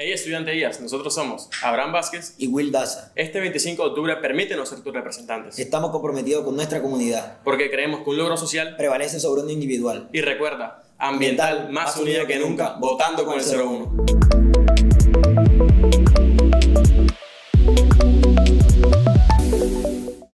Hey estudiantes, nosotros somos Abraham Vázquez y Will Daza. Este 25 de octubre permítenos ser tus representantes. Estamos comprometidos con nuestra comunidad, Porque creemos que un logro social prevalece sobre uno individual. y recuerda, ambiental más unida que nunca, votando con el 01.